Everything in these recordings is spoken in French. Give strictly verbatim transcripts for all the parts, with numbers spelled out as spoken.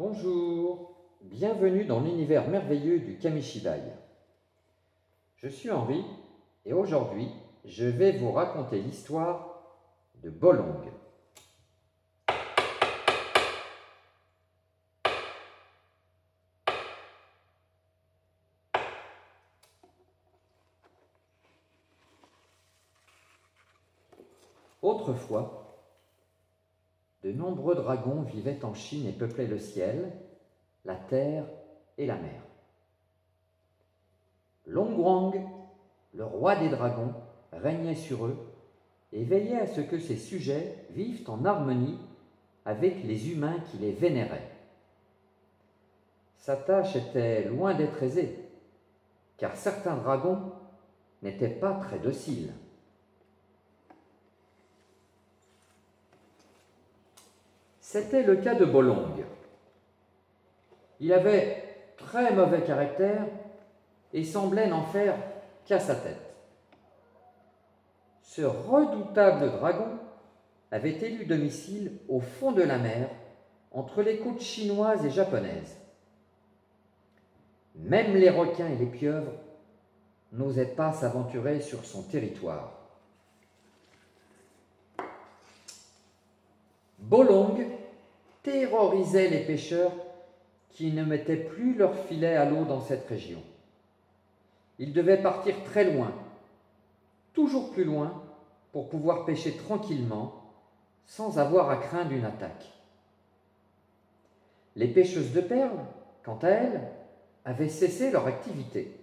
Bonjour, bienvenue dans l'univers merveilleux du Kamishibai. Je suis Henri et aujourd'hui, je vais vous raconter l'histoire de Bolong. Autrefois, de nombreux dragons vivaient en Chine et peuplaient le ciel, la terre et la mer. Longwang, le roi des dragons, régnait sur eux et veillait à ce que ses sujets vivent en harmonie avec les humains qui les vénéraient. Sa tâche était loin d'être aisée, car certains dragons n'étaient pas très dociles. C'était le cas de Bolong. Il avait très mauvais caractère et semblait n'en faire qu'à sa tête. Ce redoutable dragon avait élu domicile au fond de la mer, entre les côtes chinoises et japonaises. Même les requins et les pieuvres n'osaient pas s'aventurer sur son territoire. Bolong terrorisait les pêcheurs qui ne mettaient plus leurs filets à l'eau dans cette région. Ils devaient partir très loin, toujours plus loin, pour pouvoir pêcher tranquillement, sans avoir à craindre une attaque. Les pêcheuses de perles, quant à elles, avaient cessé leur activité.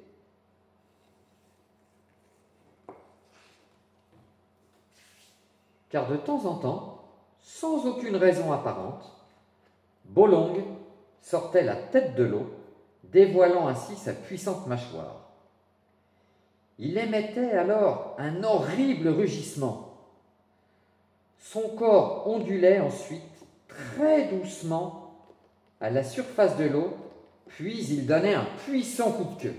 Car de temps en temps, sans aucune raison apparente, Bolong sortait la tête de l'eau, dévoilant ainsi sa puissante mâchoire. Il émettait alors un horrible rugissement. Son corps ondulait ensuite très doucement à la surface de l'eau, puis il donnait un puissant coup de queue.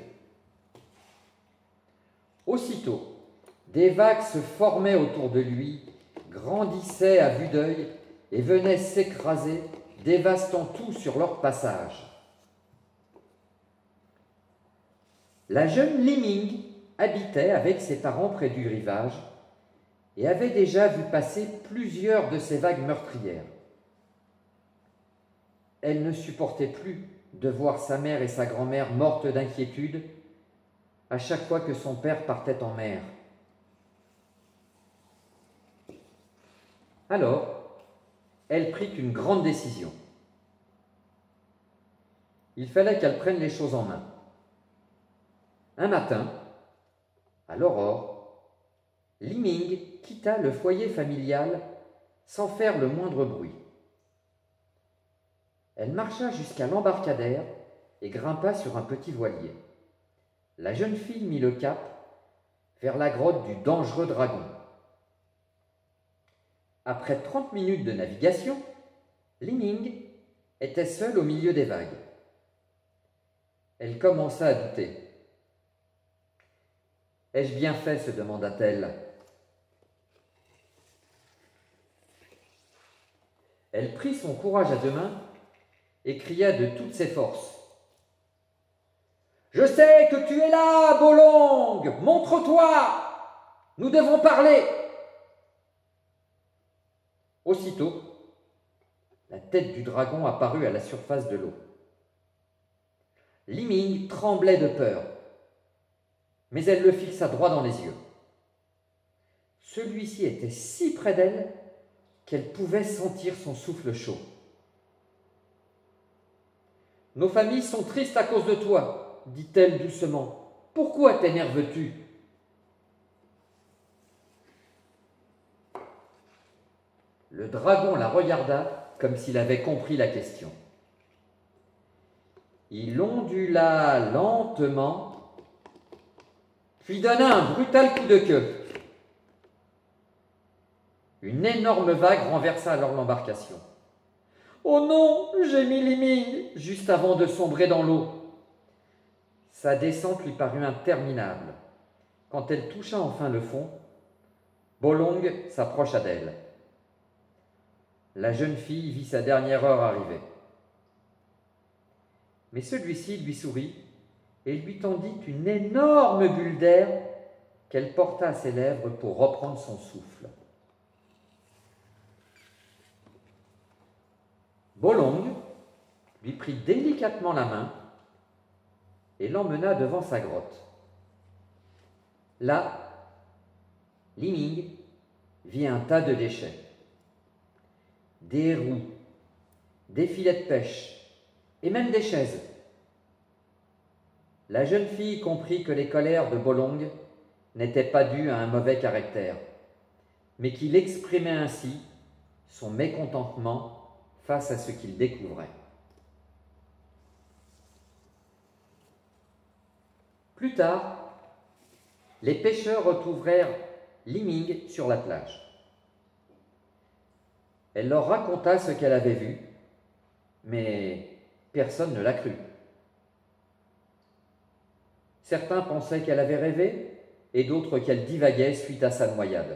Aussitôt, des vagues se formaient autour de lui, grandissaient à vue d'œil et venaient s'écraser, dévastant tout sur leur passage. La jeune Li Ming habitait avec ses parents près du rivage et avait déjà vu passer plusieurs de ces vagues meurtrières. Elle ne supportait plus de voir sa mère et sa grand-mère mortes d'inquiétude à chaque fois que son père partait en mer. Alors, elle prit une grande décision. Il fallait qu'elle prenne les choses en main. Un matin, à l'aurore, Li Ming quitta le foyer familial sans faire le moindre bruit. Elle marcha jusqu'à l'embarcadère et grimpa sur un petit voilier. La jeune fille mit le cap vers la grotte du dangereux dragon. Après trente minutes de navigation, Li Ming était seule au milieu des vagues. Elle commença à douter. « Ai-je bien fait ?» se demanda-t-elle. Elle prit son courage à deux mains et cria de toutes ses forces. « Je sais que tu es là, Bolong! Montre-toi! Nous devons parler !» Aussitôt, la tête du dragon apparut à la surface de l'eau. Li Ming tremblait de peur, mais elle le fixa droit dans les yeux. Celui-ci était si près d'elle qu'elle pouvait sentir son souffle chaud. « Nos familles sont tristes à cause de toi, dit-elle doucement. Pourquoi t'énerves-tu » Le dragon la regarda comme s'il avait compris la question. Il ondula lentement, puis donna un brutal coup de queue. Une énorme vague renversa alors l'embarcation. « Oh non !» gémit Li Ming, juste avant de sombrer dans l'eau. Sa descente lui parut interminable. Quand elle toucha enfin le fond, Bolong s'approcha d'elle. La jeune fille vit sa dernière heure arriver. mais celui-ci lui sourit et lui tendit une énorme bulle d'air qu'elle porta à ses lèvres pour reprendre son souffle. Bolong lui prit délicatement la main et l'emmena devant sa grotte. Là, Li-Ming vit un tas de déchets, des roues, des filets de pêche et même des chaises. La jeune fille comprit que les colères de Bolong n'étaient pas dues à un mauvais caractère, mais qu'il exprimait ainsi son mécontentement face à ce qu'il découvrait. Plus tard, les pêcheurs retrouvèrent Li-Ming sur la plage. Elle leur raconta ce qu'elle avait vu, mais personne ne la crut. Certains pensaient qu'elle avait rêvé et d'autres qu'elle divaguait suite à sa noyade.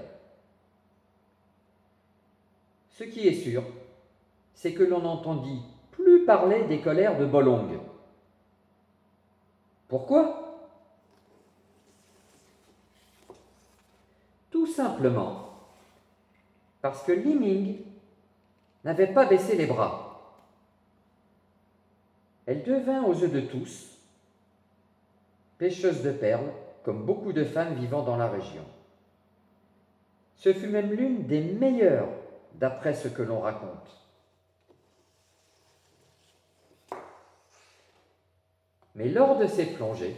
Ce qui est sûr, c'est que l'on n'entendit plus parler des colères de Bolong. Pourquoi? Tout simplement parce que Li-Ming n'avait pas baissé les bras. Elle devint aux yeux de tous pêcheuse de perles, comme beaucoup de femmes vivant dans la région. Ce fut même l'une des meilleures, d'après ce que l'on raconte. Mais lors de ses plongées,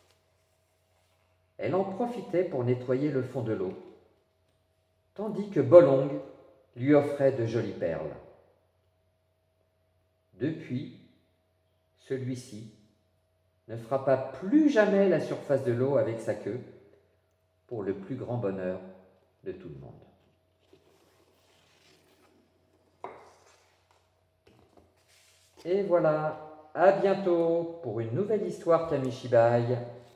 elle en profitait pour nettoyer le fond de l'eau, tandis que Bolong lui offrait de jolies perles. Depuis, celui-ci ne frappa plus jamais la surface de l'eau avec sa queue, pour le plus grand bonheur de tout le monde. Et voilà, à bientôt pour une nouvelle histoire Kamishibai.